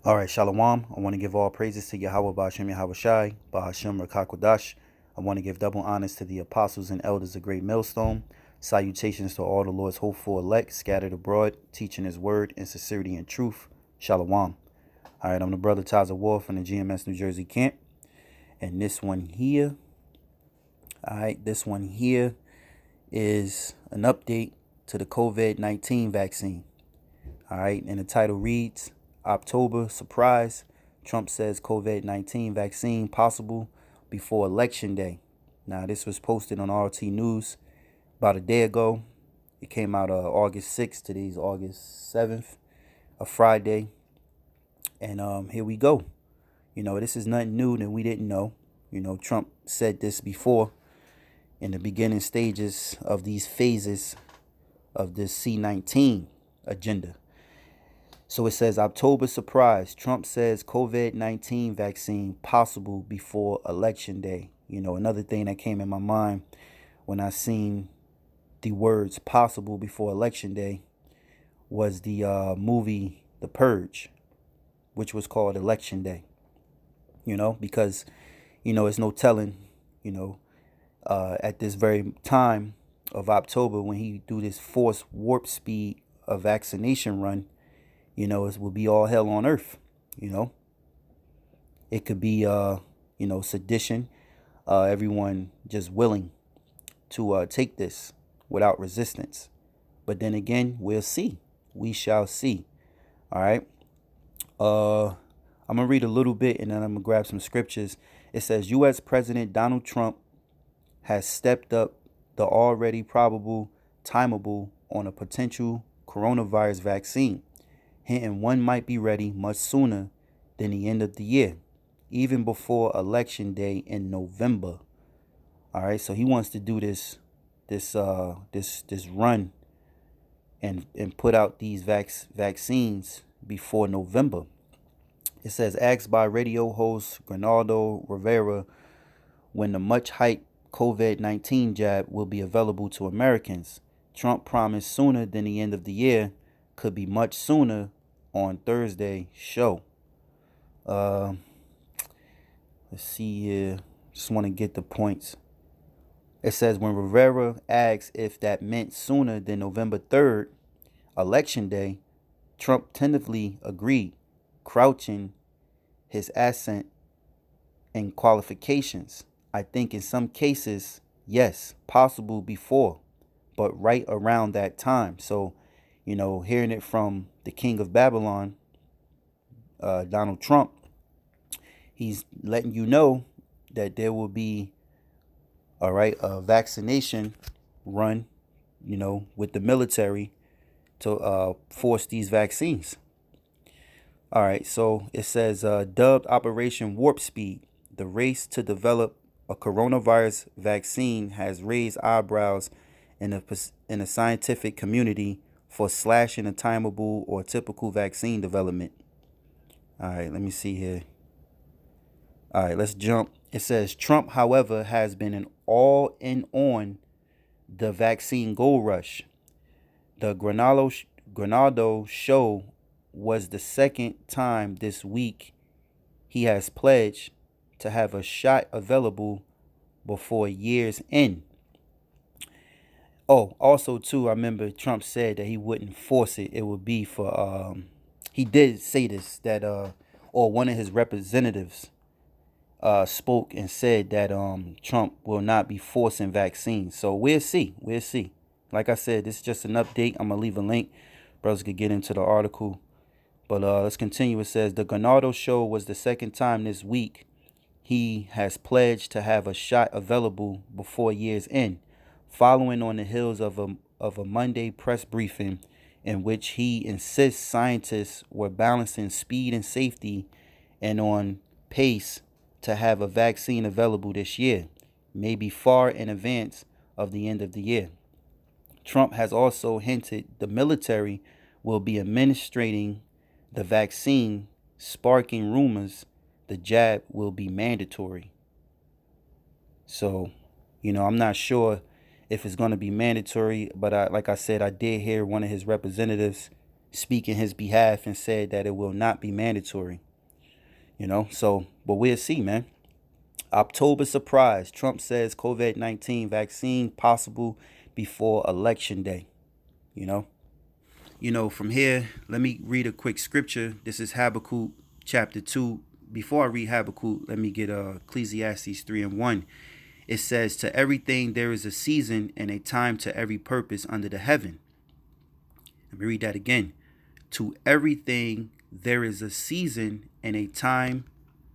All right, Shalom. I want to give all praises to Yahawah, BaHaSham, Yahawashi, BaHaSham, Rawchaa, Qadash. I want to give double honors to the apostles and elders of GreatMillStone. Salutations to all the Lord's hopeful elect scattered abroad, teaching his word in sincerity and truth. Shalom. All right, I'm the brother Yahawah from the GMS New Jersey camp. And this one here, is an update to the COVID-19 vaccine. All right, and the title reads, October surprise, Trump says COVID-19 vaccine possible before Election Day. Now, this was posted on RT News about a day ago. It came out August 6th. Today's August 7th, a Friday. And here we go. This is nothing new that we didn't know. Trump said this before in the beginning stages of these phases of this C19 agenda. So it says, October surprise, Trump says COVID-19 vaccine possible before Election Day. Another thing that came in my mind when I seen the words possible before Election Day was the movie The Purge, which was called Election Day. Because, it's no telling, at this very time of October when he do this forced warp speed of vaccination run, it will be all hell on earth. It could be, sedition, everyone just willing to take this without resistance. But then again, we'll see. We shall see. All right. I'm going to read a little bit and then I'm going to grab some scriptures. It says, U.S. President Donald Trump has stepped up the already probable timeable on a potential coronavirus vaccine, hinting one might be ready much sooner than the end of the year, even before Election Day in November. All right, so he wants to do this run and put out these vaccines before November. It says, asked by radio host Granaldo Rivera when the much hyped COVID-19 jab will be available to Americans, Trump promised sooner than the end of the year, could be much sooner on Thursday show. Let's see here. Just want to get the points. It says when Rivera asked if that meant sooner than November 3rd, Election Day, Trump tentatively agreed, crouching his accent and qualifications. I think in some cases, yes, possible before, but right around that time. So, hearing it from the king of Babylon, Donald Trump, he's letting you know that there will be, a vaccination run, with the military to force these vaccines. All right, so it says, dubbed Operation Warp Speed, the race to develop a coronavirus vaccine has raised eyebrows in the scientific community for slashing a timeable or typical vaccine development. All right, let me see here. All right, let's jump. It says Trump, however, has been an all-in on the vaccine gold rush. The Granado show was the second time this week he has pledged to have a shot available before year's end. Oh, also too, I remember Trump said that he wouldn't force it. It would be for he did say this, that or one of his representatives spoke and said that Trump will not be forcing vaccines. So we'll see. Like I said, this is just an update. I'm gonna leave a link. Brothers could get into the article. But let's continue. It says the Granado show was the second time this week he has pledged to have a shot available before year's end, following on the heels of a Monday press briefing in which he insists scientists were balancing speed and safety and on pace to have a vaccine available this year, maybe far in advance of the end of the year. Trump has also hinted the military will be administering the vaccine, sparking rumors the jab will be mandatory. So, I'm not sure if it's going to be mandatory, but like I said, I did hear one of his representatives speak in his behalf and said that it will not be mandatory. So, but we'll see, man. October surprise. Trump says COVID-19 vaccine possible before election day. From here, let me read a quick scripture. This is Habakkuk chapter 2. Before I read Habakkuk, let me get Ecclesiastes 3:1. It says, to everything there is a season and a time to every purpose under the heaven. Let me read that again. To everything there is a season and a time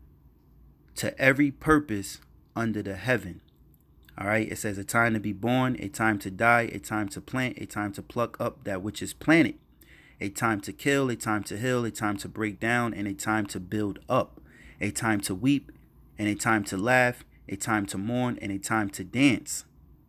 to every purpose under the heaven. All right. It says a time to be born, a time to die, a time to plant, a time to pluck up that which is planted, a time to kill, a time to heal, a time to break down, and a time to build up, a time to weep, and a time to laugh, a time to mourn, and a time to dance,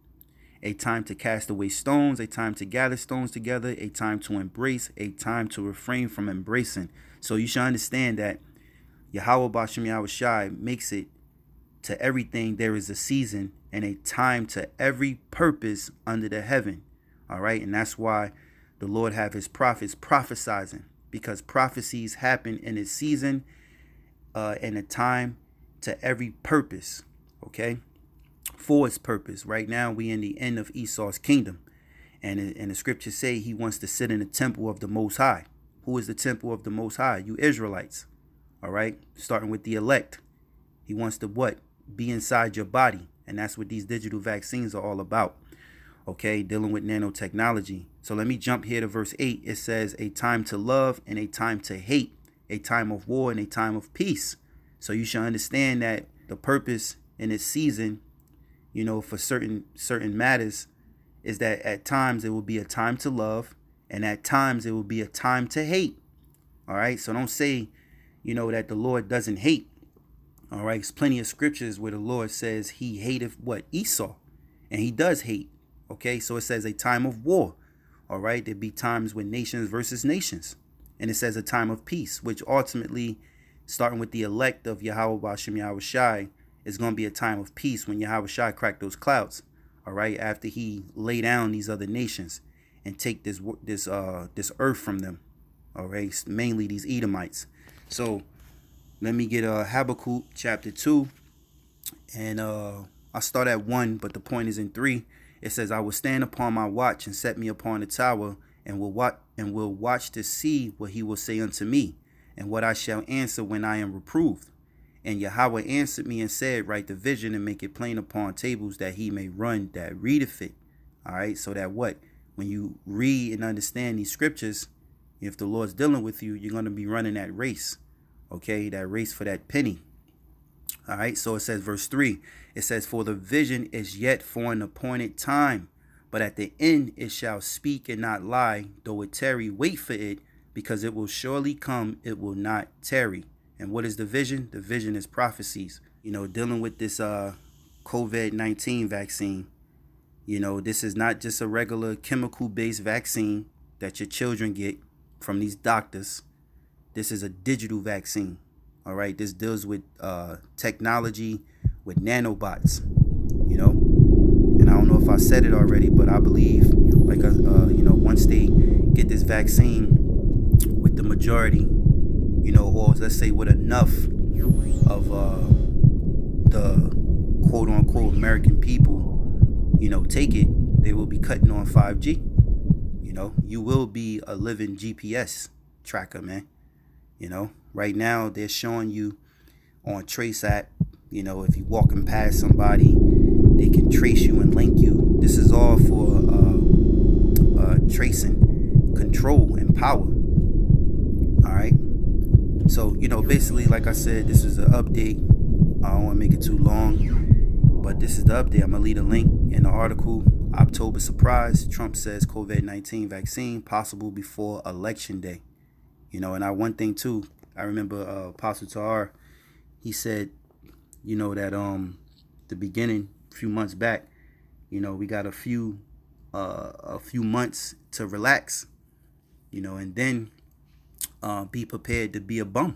a time to cast away stones, a time to gather stones together, a time to embrace, a time to refrain from embracing. So you should understand that Yahawah BaHaSham Yahawashi makes it to everything there is a season and a time to every purpose under the heaven. All right. And that's why the Lord have his prophets prophesizing, because prophecies happen in its season and a time to every purpose. OK, for its purpose. Right now, we in the end of Esau's kingdom. And the scriptures say he wants to sit in the temple of the Most High. Who is the temple of the Most High? You Israelites. All right. Starting with the elect. He wants to what? Be inside your body. And that's what these digital vaccines are all about. OK, dealing with nanotechnology. So let me jump here to verse 8. It says a time to love and a time to hate, a time of war and a time of peace. So you should understand that the purpose in its season, for certain matters, is that at times it will be a time to love and at times it will be a time to hate. All right. So don't say, that the Lord doesn't hate. All right. There's plenty of scriptures where the Lord says he hated what? Esau. And he does hate. OK, so it says a time of war. All right. There'd be times when nations versus nations. And it says a time of peace, which ultimately, starting with the elect of Yahawah BaHaSham Yahawashi, is going to be a time of peace when Yahawashi crack those clouds. All right. After he lay down these other nations and take this earth from them. All right. Mainly these Edomites. So let me get Habakkuk chapter 2. And I start at 1, but the point is in 3. It says, I will stand upon my watch and set me upon the tower and will watch to see what he will say unto me and what I shall answer when I am reproved. And Yahawah answered me and said, write the vision and make it plain upon tables that he may run that readeth it. All right. So that what? When you read and understand these scriptures, if the Lord's dealing with you, you're going to be running that race. OK, that race for that penny. All right. So it says verse 3. It says, for the vision is yet for an appointed time, but at the end it shall speak and not lie. Though it tarry, wait for it, because it will surely come. It will not tarry. And what is the vision? The vision is prophecies. Dealing with this COVID-19 vaccine. This is not just a regular chemical-based vaccine that your children get from these doctors. This is a digital vaccine. All right. This deals with technology, with nanobots, and I don't know if I said it already, but I believe like, once they get this vaccine with the majority, or let's say with enough of the quote unquote American people, take it, they will be cutting on 5G. You will be a living GPS tracker, man. Right now they're showing you on Trace app, if you're walking past somebody, they can trace you and link you. This is all for tracing, control, and power. All right. So, basically, like I said, this is an update. I don't want to make it too long, but this is the update. I'm going to leave a link in the article. October surprise. Trump says COVID-19 vaccine possible before election day. And one thing, too, I remember Apostle Tahar, he said, that the beginning, a few months back, we got a few months to relax, and then be prepared to be a bum,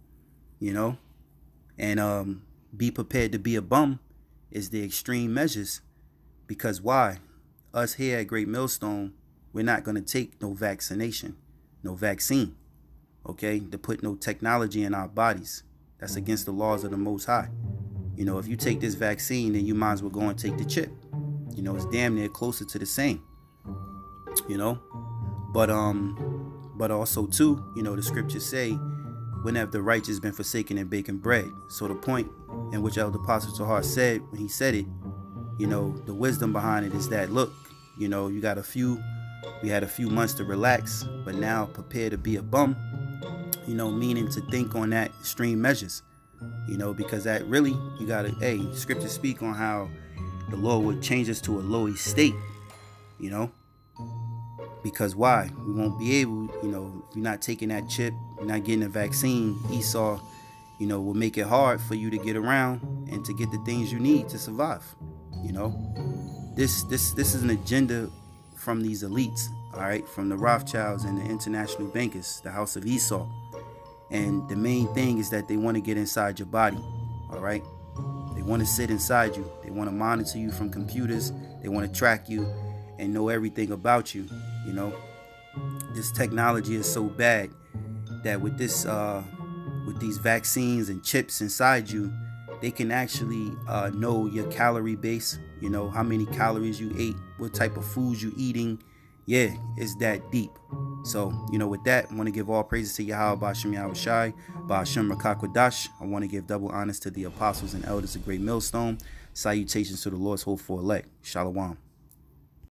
and be prepared to be a bum is the extreme measures. Because why? Us here at GreatMillStone, we're not going to take no vaccination. no vaccine, okay, to put no technology in our bodies. That's against the laws of the Most High. You know, if you take this vaccine, then you might as well go and take the chip. You know, it's damn near closer to the same. You know, but also too, you know, the scriptures say, when have the righteous been forsaken and baking bread? So the point in which Elder Apostle Tahar said when he said it, you know, the wisdom behind it is that, look, you know, we had a few months to relax, but now prepare to be a bum, you know, meaning to think on that extreme measures, you know, because that really, you gotta, hey, scriptures speak on how the Lord would change us to a low state, you know, because why? We won't be able, you know, if you're not taking that chip, you're not getting a vaccine, Esau, you know, will make it hard for you to get around and to get the things you need to survive. You know, this is an agenda from these elites, all right, from the Rothschilds and the international bankers, the house of Esau. And the main thing is that they want to get inside your body, all right? They want to sit inside you. They want to monitor you from computers. They want to track you and know everything about you, you know? This technology is so bad that with this, with these vaccines and chips inside you, they can actually know your calorie base, you know, how many calories you ate, what type of foods you eating. Yeah, it's that deep. So, you know, with that, I want to give all praises to Yahawah, BaHaSham, Yahawashi, BaHaSham, Qadash. I want to give double honors to the apostles and elders of GreatMillStone. Salutations to the Lord's hopeful elect. Shalom.